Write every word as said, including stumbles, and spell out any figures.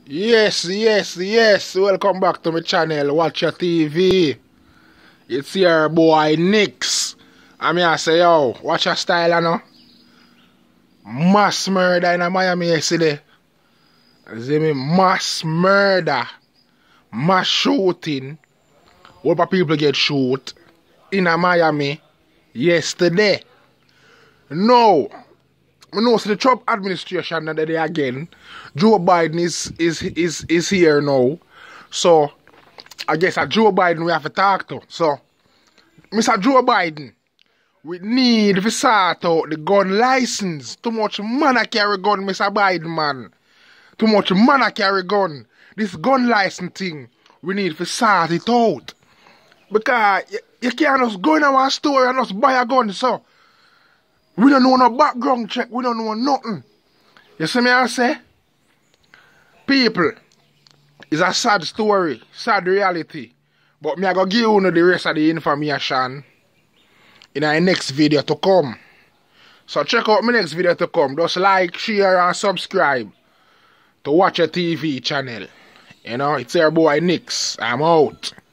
Yes, yes, yes. Welcome back to my channel, Watch Your T V. It's your boy Nix. I'm here to say, yo, watch your style, you know. Mass murder in Miami yesterday. See me, mass murder, mass shooting. What people get shoot in Miami yesterday. No. I know so the Trump administration that they again. Joe Biden is is is is here now. So I guess at Joe Biden we have to talk to. So Mister Joe Biden, we need to sort out the gun license. Too much man a carry gun, Mister Biden, man. Too much man a carry gun. This gun license thing, we need to sort it out. Because you, you can't just go in our store and just buy a gun, so we don't know no background check. We don't know nothing. You see me I say? People, it's a sad story, sad reality. But me I go give you the rest of the information in our next video to come. So check out my next video to come. Just like, share and subscribe to Watch Your T V channel. You know, it's your boy Nix. I'm out.